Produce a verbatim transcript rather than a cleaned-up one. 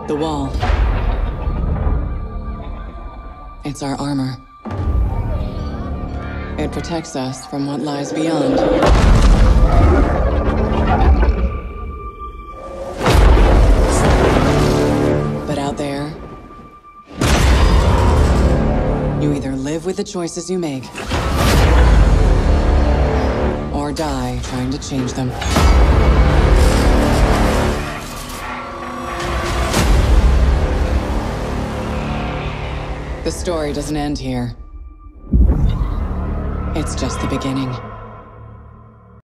The wall. It's our armor. It protects us from what lies beyond. But out there, you either live with the choices you make, or die trying to change them. The story doesn't end here. It's just the beginning.